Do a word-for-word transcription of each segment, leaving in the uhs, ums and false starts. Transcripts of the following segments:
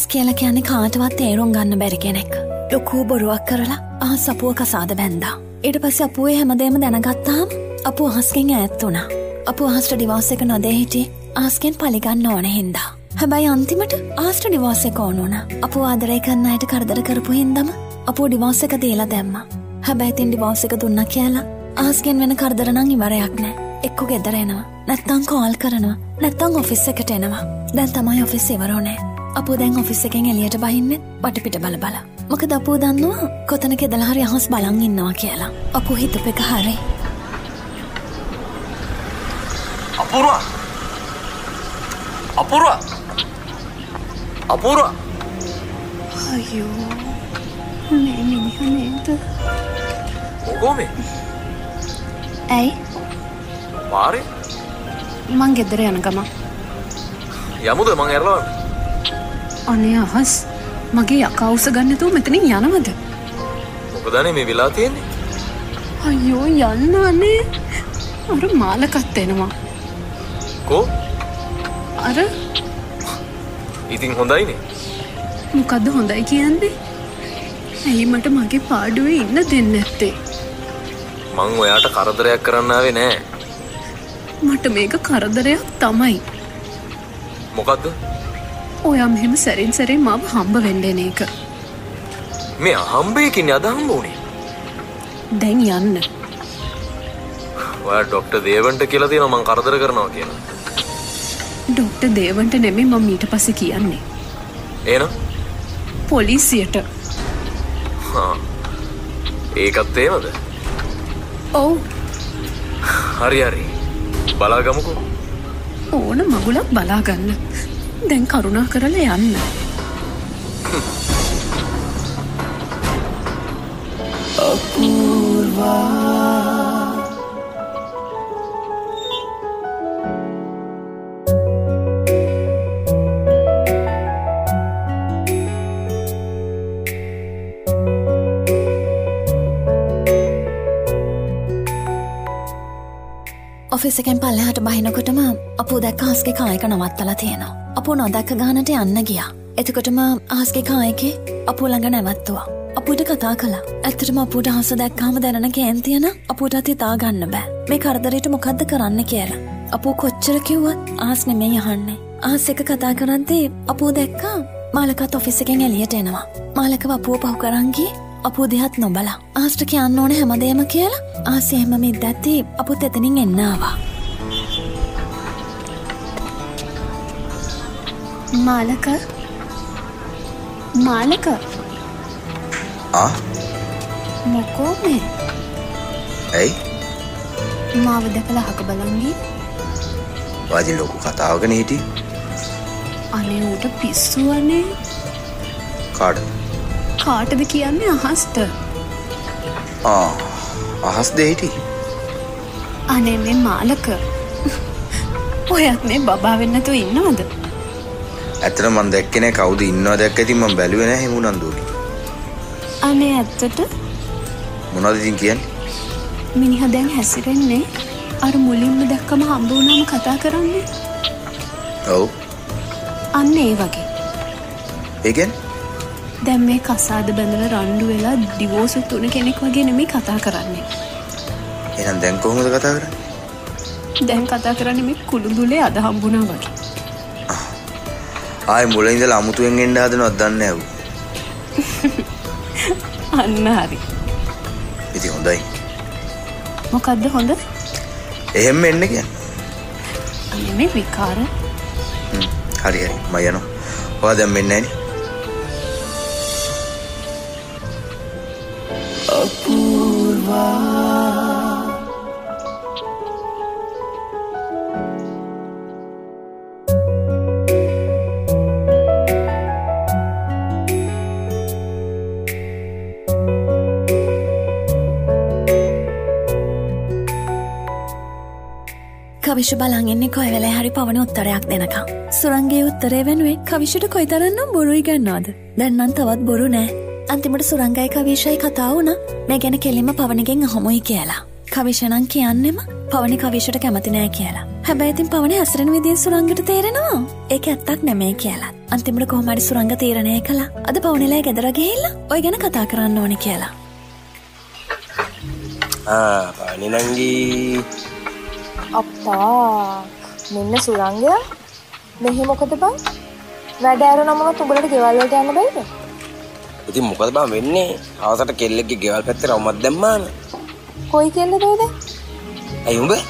කියලා කියන්නේ කාටවත් තේරුම් ගන්න බැරි කෙනෙක්. ලොකු බොරුවක් කරලා අහස් අපුව කසාද බැන්දා. ඊට පස්සේ අපුවේ හැමදේම දැනගත්තාම අපුව අහස්ගෙන් ඈත් වුණා. අපුව අහස්ට ඩිවෝස් එක නොදේ හිටියේ අහස්ගෙන් පලිගන්න ඕනේ හින්දා. හැබැයි අන්තිමට අහස්ට ඩිවෝස් එක ඕන වුණා. අපුව ආදරය කරන අයට කරදර කරපු හින්දාම අපුව ඩිවෝස් එක දීලා දැම්මා. හැබැයි තින් ඩිවෝස් එක දුන්නා කියලා අහස්ගෙන් වෙන කරදර නම් ඉවරයක් නෑ. එක්ක ගෙදර එනවා, නැත්තම් කෝල් කරනවා, නැත්තම් ඔෆිස් එකට එනවා. දැන් තමයි ඔෆිස් ඉවර වුනේ. අපුව දැන් ඔෆිස් එකෙන් එළියට බහින්නේ වටපිට බල බල. මොකද අපුව දන්නවා කොතනක ඉඳලා හරි අහස් බලන් ඉන්නවා කියලා. අපුව හිතපු එක හරි. අපූර්ව අපූර්ව අපූර්ව අයියෝ මේ මිනිහා නේද? මොකෝ මේ? ඇයි? පාරේ මං ගෙදර යන ගම. යමුද මං ඇරලවන්න? අනේ අහස් මගේ යකා උස ගන්න නැතුව මෙතනින් යනවද? මොකදනේ මේ වෙලා තියෙන්නේ? අයියෝ යන්න අනේ. අර මාලකත් එනවා. කෝ? අර ඉතින් හොඳයිනේ. මොකද්ද හොඳයි කියන්නේ? ඇයි මට මගේ පාඩුවේ ඉන්න දෙන්නේ නැත්තේ? මං ඔයාට කරදරයක් කරන්න ආවේ නෑ. මට මේක කරදරයක් තමයි. මොකද්ද? ඔයා මෙහෙම සැරින් සැරේ මාව හම්බ වෙන්න එන එක. මේ හම්බෙකින් අද හම්බ උනේ. දැන් යන්න. ඔයා ડોක්ටර් දේවන්ට කියලා තියෙනවා මං කරදර කරනවා කියලා. ડોක්ටර් දේවන්ට නෙමෙයි මම ඊට පස්සේ කියන්නේ. එහෙනම් පොලිසියට. හා. ඒකත් එහෙමද? ඔව්. හරි හරි. බලාගමුකෝ. ඕන මගුලක් බලා ගන්න. දැන් කරුණා කරලා යන්න. අපූර්වා ඔෆිස් එකෙන් පල්ලෙහාට බහිනකොටම අපෝ දැක්ක අහස්ගේ කායක නවත්තලා තියෙනවා. අපෝ නොදැක්ක ගානට යන්න ගියා. එතකොටම අහස්ගේ කායකේ අපෝ ළඟ නැවතුවා. අපුට කතා කළා. ඇත්තටම අපුට අහස දැක්කාම දැනෙන කේන්තිය නම් අපුටත් හිතා ගන්න බෑ. මේ කරදරේට මොකද්ද කරන්න කියලා. අපෝ කොච්චර කිව්වත් අහස් නෙමෙයි අහන්නේ. අහස් එක කතා කරද්දී අපෝ දැක්කා මාලකත් ඔෆිස් එකෙන් එළියට එනවා. මාලකව අපුව පහු කරන් ගියේ අපෝ දිහත් නොබලා. අහස්ට කියන්න ඕනේ හැමදේම කියලා. අහස් එහෙම මිද්දැත්තේ අපුත් එතනින් එන්න ආවා. මාලක මාලක ආ මොකෝ මේ? ඇයි? මාව දැකලා අහක බලන් ගියේ. වාදී ලොකු කතාවකනේ හිටියේ. අනේ ඌට පිස්සුවනේ. කාටද? කාටද කියන්නේ අහස්ට. ආ අහස් දෙහිටි. අනේ මේ මාලක ඔයත් මේ බබා වෙන්න නැතුව ඉන්නවද? ඇත්තට මම දැක්කේ නෑ කවුද ඉන්නවද දැක්ක ඉතින් මම බැලුවේ නෑ එහෙම උනන්දුවනේ. අනේ ඇත්තට මොනවද ඉතින් කියන්නේ? මිනිහා දැන් හැසිරෙන්නේ අර මුලින්ම දැක්කම හම්බ වුණාම කතා කරන්නේ. ඔව්. අන්න ඒ වගේ. ඒ කියන්නේ? දැන් මේ කසාද බැඳලා රණ්ඩු වෙලා ඩිවෝස් තුන කෙනෙක් වගේ නෙමෙයි කතා කරන්නේ. එහෙනම් දැන් කොහොමද කතා කරන්නේ? දැන් කතා කරන්නේ මේ කුළුඳුලේ අද හම්බුණා වගේ. ආයේ මුලින් ඉඳලා අමුතුවෙන් එන්න හදනවද දන්නේ නැහැ ඌ. අන්න හරි. ඉතින් හොඳයි. මොකද්ද හොඳ? එහෙම එන්න කියන්නේ. අනේ මේ විකාර. හ්ම් හරි හරි මම යනවා. ඔයා දැන් මෙන්නේ නැහනේ. අපූර්වා කවිෂ බලන් ඉන්නේ කොයි වෙලේ හරි පවන උත්තරයක් දෙනකම්. සුරංගේ උත්තරේ වෙනුවෙන් කවිෂට කොයිතරම්නම් බොරුයි ගන්නවද? දැන් නම් තවත් බොරු නෑ. අන්තිමට සුරංගයි කවිෂයි කතා වුණා මේ ගැන කෙලින්ම පවනගෙන් අහමුයි කියලා. කවිෂ නම් කියන්නෙම පවනි කවිෂට කැමති නෑ කියලා. හැබැයි ඉතින් පවනේ හසරන විදිය සුරංගට තේරෙනවා. ඒක ඇත්තක් නෙමෙයි කියලා. අන්තිමට කොහොම හරි සුරංග තීරණය කළා. අද පවනේලා ගෙදර ගිහිල්ලා ඔය ගැන කතා කරන්න ඕනේ කියලා. ආ පවනේ නංගි. අප්පා මෙන්න සුරංගයා. මෙහි මොකද බං? වැඩ ඇරුණම උඹලට ගෙවල් වලට යන්න බෑද? ඉතින් මොකද බං වෙන්නේ? අවසට කෙල්ලෙක්ගේ ගෙවල් පැත්තේ රවුමක් දැම්මාන. කොයි කෙල්ලද ඔයද? ඇයි උඹ?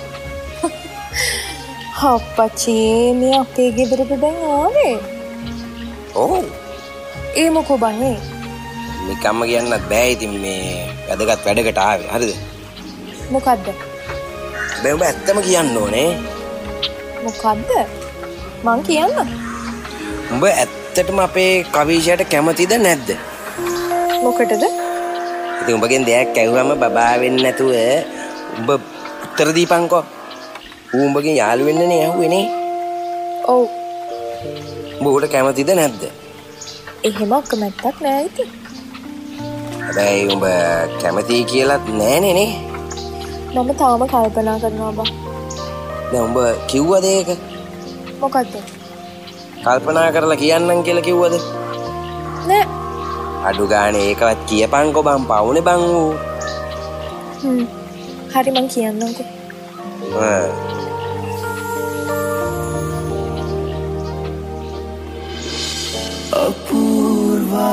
අප්පච්චි මේ අපේ ගෙදරට දැන් ආවේ. ඔව්. ඒ මොකෝ බං ඒ? නිකම්ම කියන්නත් බෑ ඉතින් මේ වැදගත් වැඩකට ආවේ. හරිද? මොකද්ද? බෑ උඹ ඇත්තම කියන්න ඕනේ. මොකද්ද? මං කියන්න. උඹ ඇත්තටම අපේ කවිෂයට කැමතිද නැද්ද? මොකටද? ඉතින් උඹගෙන් දෙයක් ඇහුවම බබා වෙන්නේ නැතුව උඹ උත්තර දීපන්කෝ. ඌ උඹගෙන් යාළු වෙන්නනේ ඇහුවේ නේ. ඔව්. උඹ උඩ කැමතිද නැද්ද? එහෙම කැමැත්තක් නෑ ඉතින්. හැබැයි උඹ කැමති කියලාත් නෑනේ නේ. මම තාම කල්පනා කරනවා බං. දැන් උඹ කිව්වද ඒක? මොකද්ද? කල්පනා කරලා කියන්නම් කියලා කිව්වද? නෑ. අඩු ගානේ ඒකවත් කියපන්කෝ බං පවුනේ බං ඌ. හ්ම්. හරි මං කියන්නම්කෝ. ආ. අපූර්වා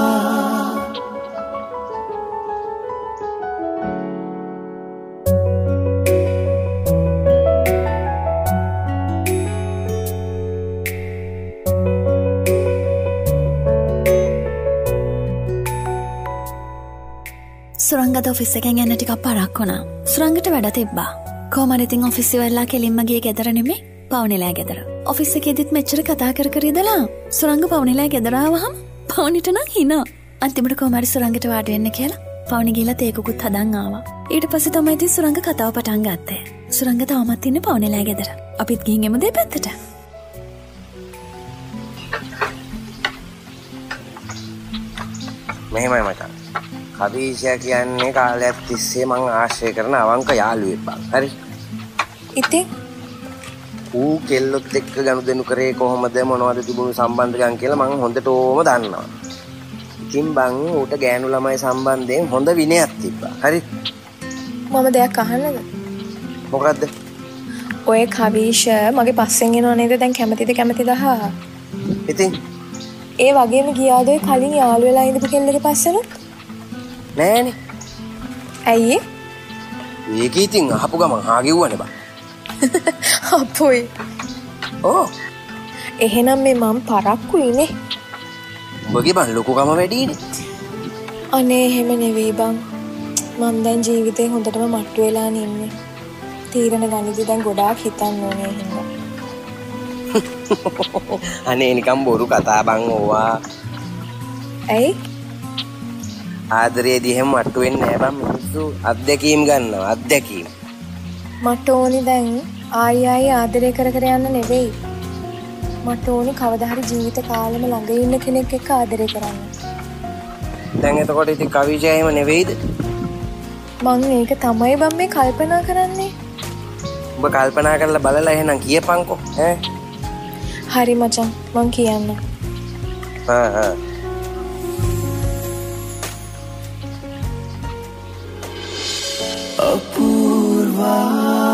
සුරංගද ඔෆිස් එකෙන් එන්න ටිකක් පරක් වුණා. සුරංගට වැඩ තිබ්බා. කොහමද ඉතින් ඔෆිස් ඉවරලා කෙලින්ම ගියේ ගෙදර නෙමෙයි පවුනිලා ගෙදර. ඔෆිස් එකේදීත් මෙච්චර කතා කර කර ඉඳලා සුරංග පවුනිලා ගෙදර ආවහම පවුනිට නම් හිනා. අන්තිමට කොහම හරි සුරංගට වාඩි වෙන්න කියලා පවුනි ගිහලා තේකුකුත් හදන් ආවා. ඊට පස්සේ තමයි ඉතින් සුරංග කතාව පටන් ගත්තේ. සුරංග තාමත් ඉන්නේ පවුනිලා ගෙදර. අපිත් ගිහින් එමු දෙපැත්තට. මෙහෙමයි මචං. කවිෂයා කියන්නේ කාලයක් තිස්සේ මං ආශ්‍රය කරන අවංක යාළුවෙක් බං. හරි? ඉතින් ඌ කෙල්ලොත් එක්ක ගනුදෙනු කරේ කොහොමද මොනවද තිබුණු සම්බන්ධකම් කියලා මං හොඳටම දන්නවා. ඉතින් බං ඌට ගෑනු ළමයි සම්බන්ධයෙන් හොඳ විනයක් තිබ්බා. හරි? මම දෙයක් අහන්නද? මොකද්ද? ඔය කවිෂ මගේ පස්සෙන් එනව නේද දැන් කැමතිද කැමතිද අහා. ඉතින් ඒ වගේම ගියාද ඔය කලින් යාළු වෙලා ඉඳපු කෙල්ලගේ පස්සෙනුත්? නෑනේ. ඇයි? ඒක ඉතින් අහපු ගමන් හා ගෙව්වනේ බං. අපොයි. ඕ. එහෙනම් මේ මම පරක්කුයිනේ. උඹගේ බං ලොකුකම වැඩිනේ. අනේ එහෙම නෙවෙයි බං. මම දැන් ජීවිතේ හොඳටම මට්ටු වෙලා ඉන්නේ. තීරණ ගනිද්දි දැන් ගොඩාක් හිතන්න ඕනේ හින්දා. අනේ නිකම් බොරු කතා බං ඕවා. ඇයි? ආදරයේදී එහෙම මට්ටු වෙන්නේ නෑ බං මිනිස්සු අත්දැකීම් ගන්නවා අත්දැකීම්. මට ඕනි දැන් ආයි ආයි ආදරය කර කර යන්න නෙවෙයි. මට ඕනි කවදා හරි ජීවිත කාලෙම ළඟ ඉන්න කෙනෙක් එක්ක ආදරය කරන්න. දැන් එතකොට ඉතින් කවිෂය එහෙම නෙවෙයිද? මං ඒක තමයි බම් මේ කල්පනා කරන්නේ. ඔබ කල්පනා කරලා බලලා එහෙනම් කියපන්කෝ ඈ. හරි මචං මං කියන්න. ආ ආ අපූර්වා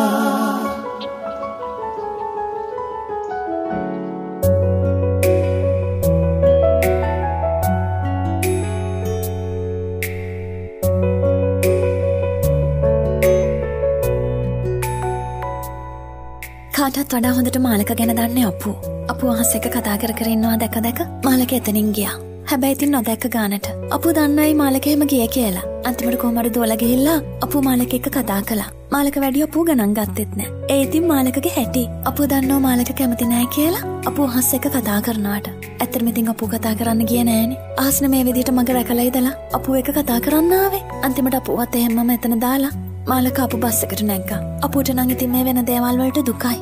කාටත් වඩා හොඳට මාලක ගැන දන්නේ අප්පු. අප්පු අහස් එක කතා කර කර ඉන්නවා දැක දැක මාලක එතනින් ගියා. හැබැයි ඉතින් නොදැක්ක ගානට අප්පු දන්නයි මාලක එහෙම ගියේ කියලා. අන්තිමට කොහම හරි දුවලා ගිහිල්ලා අප්පු මාලක එක්ක කතා කළා. මාලක වැඩි අප්පු ගණන් ගත්තෙත් නෑ. ඒ ඉතින් මාලකගේ හැටි. අප්පු දන්නව මාලක කැමති නෑ කියලා අප්පු අහස් එක කතා කරනවාට. ඇත්තටම ඉතින් අප්පු කතා කරන්න ගියේ නෑනේ. අහස්න මේ විදිහට මග රැකලා ඉදලා අප්පු එක කතා කරන්න ආවේ. අන්තිමට අප්පුවත් එහෙමම එතන දාලා මාලක අප්පු බස් එකට නැග්ගා. අප්පුට නම් ඉතින් මේ වෙන දේවල් වලට දුකයි.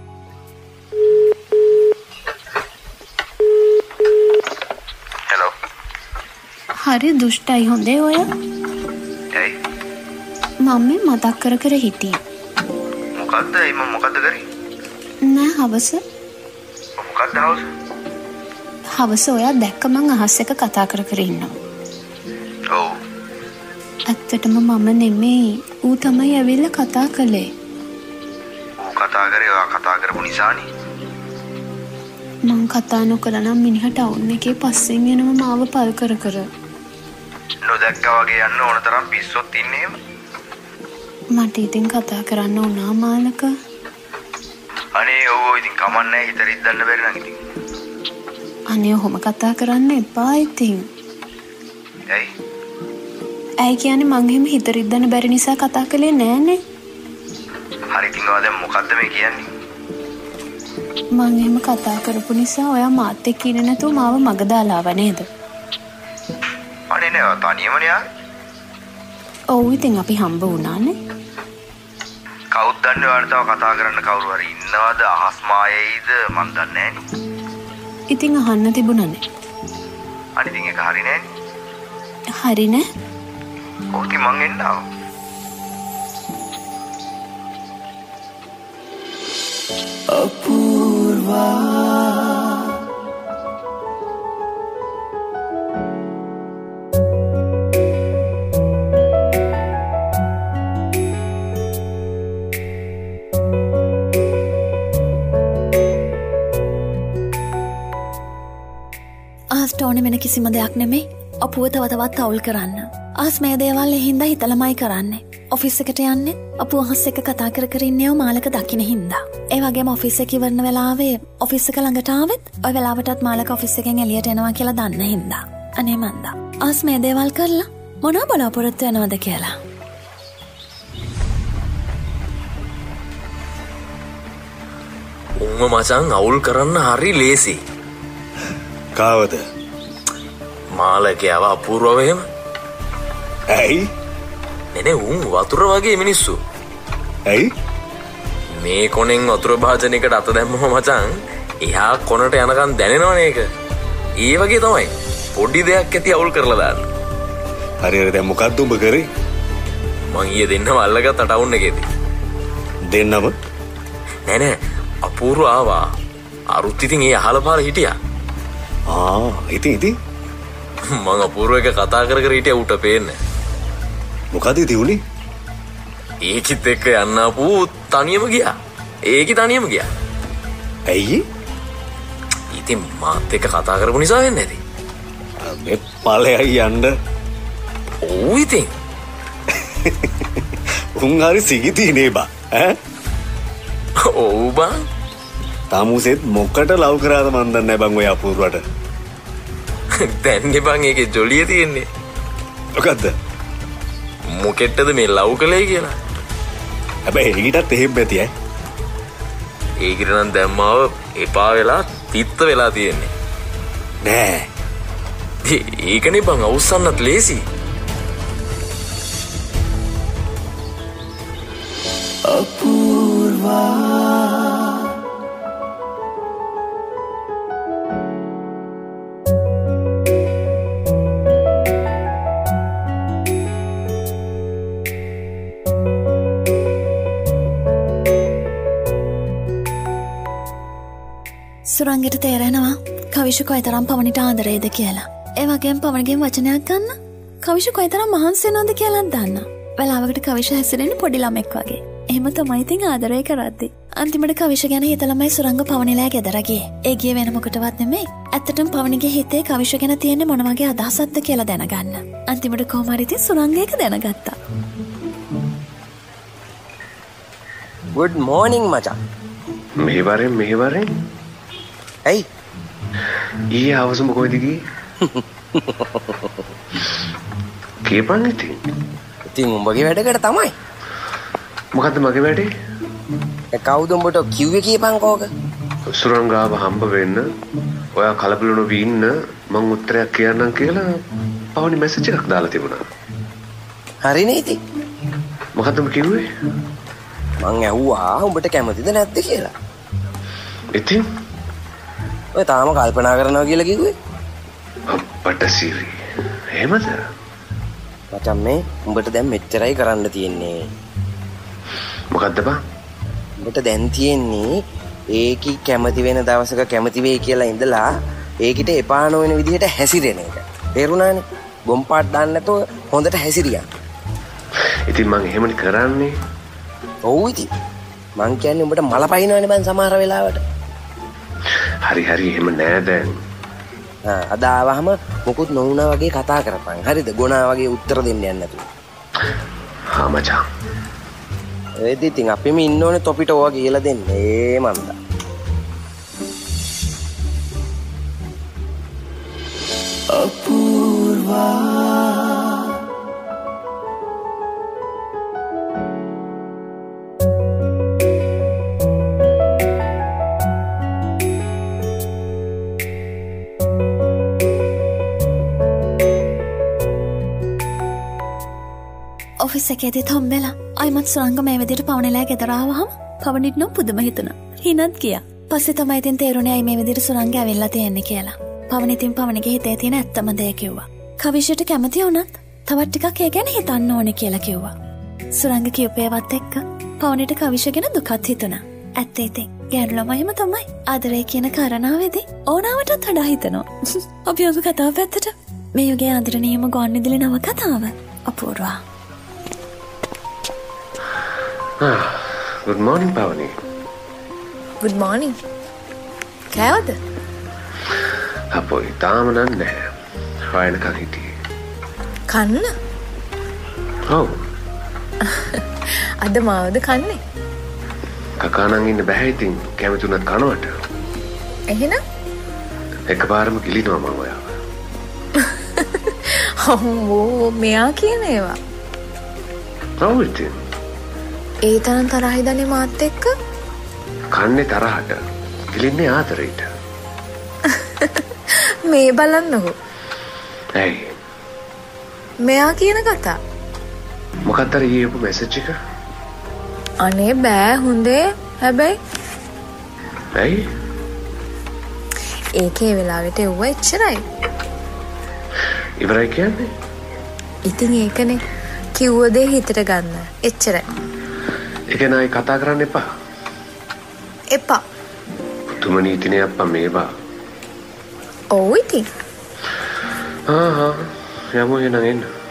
හරි දුෂ්ටයි හොඳේ ඔය. ඇයි? මම මේ මතක් කර කර හිටියේ. මොකද්ද? ඇයි මම මොකද්ද කරේ? නෑ හවස. මොකක්ද හවස? හවස ඔයා දැක්ක මං අහස් එක කතා කර කර ඉන්නවා. ඔව්. ඇත්තටම මම නෙමෙයි. ඌ තමයි ඇවිල්ලා කතා කළේ. ඌ කතා කරේ ඔයා කතා කරපු නිසානේ. මං කතා නොකර නම් මිනිහා ටවුන් එකේ පස්සෙන් එනම මාව පල් කර කර. නොදැක්කා වගේ යන්න ඕන තරම් පිස්සොත් ඉන්නේ එහෙම. මට ඉතින් කතා කරන්න උනා මාලක. අනේ ඔව් ඉතින් කමන්නේ හිත රිද්දන්න බැරි නම් ඉතින්. අනේ ඔහොම කතා කරන්න එපා ඉතින්. ඇයි? ඇයි කියන්නේ මං එහෙම හිත රිද්දන්න බැරි නිසා කතා කළේ නෑනේ. හරි ඉතින් ඔයා දැන් මොකද්ද මේ කියන්නේ? මං එහෙම කතා කරපු නිසා ඔයා මාත් එක්ක ඉන්නේ නැතුව මාව මග දාලා ආව නේද? අනේ නෑ ඔයා තනියමනේ ආවේ. ඔව් ඉතින් අපි හම්බ වුණානේ. කවුද දන්නේ ඔයාලට තව කතා කරන්න කවුරු හරි ඉන්නවද අහස් මායෙයිද මන් දන්නේ නෑනේ. ඉතින් අහන්න තිබුණානේ. අනේ ඉතින් ඒක හරි නෑනේ. හරි නෑ. ඔව් ඉතින් මං එන්න ආවා. Apurva ආස්ටෝනි වෙන කිසිම දෙයක් නෙමෙයි. අපුව තව තවත් අවුල් කරන්න. ආස් මේ දේවල් හින්දා හිතලමයි කරන්නේ. ඔෆිස් එකට යන්නේ අපුව අහස් එක කතා කර කර ඉන්නේව මාලක දකින්න හින්දා. ඒ වගේම ඔෆිස් එකේ ඉවරන වෙලාවේ ඔෆිස් එක ළඟට ආවෙත් ඔය වෙලාවටත් මාලක ඔෆිස් එකෙන් එළියට එනවා කියලා දන්න හින්දා. අනේ මන්දා. ආස් මේ දේවල් කරලා මොනවා බලාපොරොත්තු වෙනවද කියලා. උම්ම මචං අවුල් කරන්න හරි ලේසි. කාවද? මාලකයව අපූර්වව එහෙම. ඇයි? නෙනේ උන් වතුර වගේ මිනිස්සු. ඇයි? මේ කොනෙන් වතුර භාජනයකට අත දැම්මම මචං එහා කොනට යනකම් දැනෙනවනේ ඒක. ඒ වගේ තමයි. පොඩි දෙයක් ඇති අවුල් කරලා දාන්න. හරි හරි දැන් මොකද්ද උඹ කරේ? මං ඊයේ දෙන්නම අල්ලගත්ත ටවුන් එකේදී. දෙන්නම? නෑ නෑ අපූර්ව ආවා. අරුත් ඉතින් ඒ අහල පාර හිටියා. ආ ඉතින් ඉතින් මං අපූර්ව එක කතා කර කර හිටියා ඌට පේන්නේ. මොකද ඉතින් උනේ? ඒකිත් එක්ක යන්න අපු තනියම ගියා. ඒකි තනියම ගියා. ඇයි? ඉතින් මාත් එක්ක කතා කරපු නිසා වෙන්නේ නැති. මේ ඵලයයි යන්න. ඔව් ඉතින්. උන් හරි සිගිතිනේ බා. ඈ? ඔව් බං. තාමුසෙත් මොකට ලව් කරාද මන් දන්නේ නැහැ බං ඔය අපූර්වට. දැන්නේ බං ඒකේ ජොලිය තියෙන්නේ. මොකද්ද? මොකෙටද මේ ලව් කළේ කියලා. හැබැයි ඊටත් එහෙම ඇති ඈ. ඒකට නම් දැම්මාව එපා වෙලා තිත්ත වෙලා තියෙන්නේ. නෑ. ඒකනේ බං අවුස්සන්නත් ලේසි. Apurva සුරංගට තේරෙනවා කවිෂ කොයිතරම් පවනිට ආදරේද කියලා. ඒ වගේම පවනගෙන් වචනයක් ගන්න කවිෂ කොයිතරම් මහන්සි වෙනවද කියලාත් දන්න. වෙලාවකට කවිෂ හැසිරෙන්නේ පොඩි ළමෙක් වගේ. එහෙම තමයි ඉතින් ආදරය කරද්දි. අන්තිමට කවිෂ ගැන හිතලමයි සුරංග පවනිලා ගෙදර ගියේ. ඒ ගියේ වෙන මොකටවත් නෙමෙයි. ඇත්තටම පවනිගේ හිතේ කවිෂ ගැන තියෙන්නේ මොන වගේ අදහසක්ද කියලා දැනගන්න. අන්තිමට කොහොම හරි ඉතින් සුරංග ඒක දැනගත්තා. good morning මචං. මෙහෙවරෙන් මෙහෙවරෙන් ඇයි? ඊයේ හවසම කොහෙද ගියේ? කීපන් ඉතින්. ඉතින් උඹගේ වැඩකට තමයි. මොකද්ද මගේ වැඩේ? ඒ කවුද උඹට කිව්වේ කියපන් කෝක? සුරංගාව හම්බ වෙන්න ඔයා කලබල නොවී ඉන්න මං උත්තරයක් කියන්නම් කියලා පවනි මැසේජ් එකක් දාලා තිබුණා. හරිනේ ඉතින්. මොකද්ද උඹ කිව්වේ? මං ඇහුවා උඹට කැමතිද නැද්ද කියලා. ඉතින් ඔය තාම කල්පනා කරනවා කියලා කිව්වේ? අපට සිරි. එහෙමද? මචං මේ උඹට දැන් මෙච්චරයි කරන්න තියෙන්නේ. මොකද්ද බං? උඹට දැන් තියෙන්නේ ඒකි කැමති වෙන දවසක කැමති වෙයි කියලා ඉඳලා ඒකිට එපා නොවන විදිහට හැසිරෙන එක. තේරුණානේ? ගොම්පාට දාන්න නැතුව හොඳට හැසිරියන්. ඉතින් මං එහෙමනේ කරන්නේ. ඔව් ඉතින්. මං කියන්නේ උඹට මල පයින්නවනේ බං සමහර වෙලාවට. හරි හරි එහෙම නෑ දැන්. ආ අද ආවහම මොකුත් නොවුනා වගේ කතා කරපන්. හරිද? ගොනා වගේ උත්තර දෙන්න යන්න නැතුව. හා මචං. ඒත් ඉතින් අපිම ඉන්න ඕනේ තොපිට ඕවා කියලා දෙන්න. ඒ මන්දා. අපූර්වා ඔෆිස් එකේදී තම්බෙලා අයිමත් සුරංග මේ විදිහට පවණෙලා ගෙදර ආවහම පවණිට නම් පුදුම හිතුණා. හිනත් ගියා. පස්සේ තමයි ඉතින් තේරුණේ අයි මේ විදිහට සුරංග ඇවිල්ලා තියෙන්නේ කියලා. පවණ ඉතින් පවණගේ හිතේ තියෙන ඇත්තම දේ කිව්වා. කවිෂයට කැමති වුණත් තවත් ටිකක් ඒ ගැන හිතන්න ඕනේ කියලා කිව්වා. සුරංග කියපේවත් එක්ක පවණිට කවිෂ ගැන දුකත් හිතුණා. ඇත්ත ඉතින් ගෑනු ළමයිම තමයි ආදරේ කියන කාරණාවේදී ඕනාවටත් වඩා හිතනවා. අපි ඔබ කතාව පැත්තට මේ යුගයේ ආදරණීයම ගොන්විදුලි නව කතාව අපූර්වා. Ah, good morning, Pavani. Good morning. කෑවද? අපොයි තාම නෑ. හොයනකන් හිටියේ. කන්න? ඔව්. අද මාවද කන්නේ? කකානම් ඉන්න බෑ ඉතින් කැමතුණත් කනවට. එහෙනම්? එකපාරම කිලිනවා මම ඔයාව. අම්මෝ මෙයා කියන ඒවා. ඔව් ඉතින්. ඒ තරම් තරහිදනේ මාත් එක්ක? කන්නේ තරහට. කිලින්නේ ආදරේට. මේ බලන්නකෝ. ඇයි? මෙයා කියන කතා. මොකක්ද අර ඊයේපු මැසේජ් එක? අනේ බෑ හොඳේ. හැබැයි ඇයි? ඒකේ වෙලාවට එව්ව එච්චරයි. ඉවරයි කියන්නේ? ඉතින් ඒකනේ කිව්ව දේ හිතට ගන්න. එච්චරයි. ඒක නයි කතා කරන්න එපා. එපා. පුතුම නීතිනේ අප්පා මේවා. ඔව් ඉතින්. ආ ආ යමු එනං එන්න.